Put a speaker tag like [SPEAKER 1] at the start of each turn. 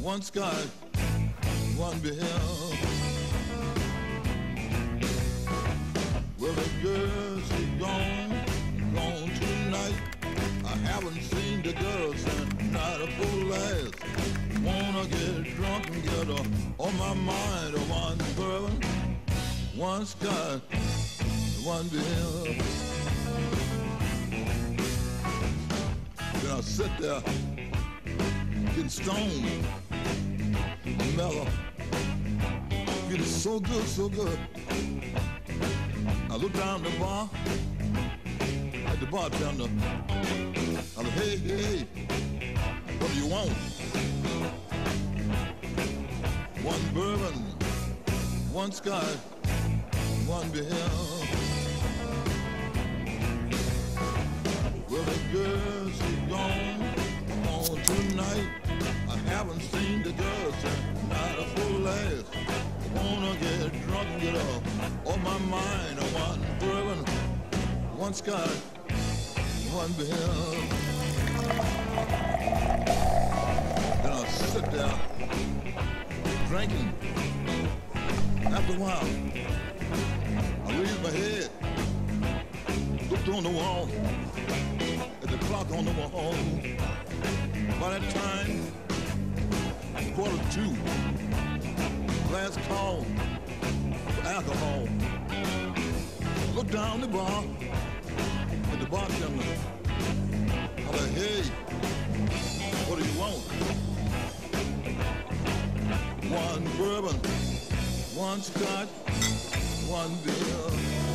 [SPEAKER 1] one scotch, one beer. Well, the girl, she gone tonight. I haven't seen the girl since night before last. Wanna get drunk and get her on my mind. One bourbon, one scotch, one beer. Then I sit there, getting stoned, mellow, feeling so good, so good. I look down the bar, at the bartender. I said, hey, hey, what do you want? One bourbon, one scotch, one beer. Well, the girl, she gone tonight. I haven't seen the girl since night before last. I wanna get drunk and get her on my mind. One bourbon, one scotch, one beer. Then I sit there, drinking. After a while, I raised my head, looked on the wall, at the clock on the wall. By that time, 1:45, last call for alcohol. Looked down the bar at the bartender. I said, hey, what do you want? One bourbon, one scotch, one beer.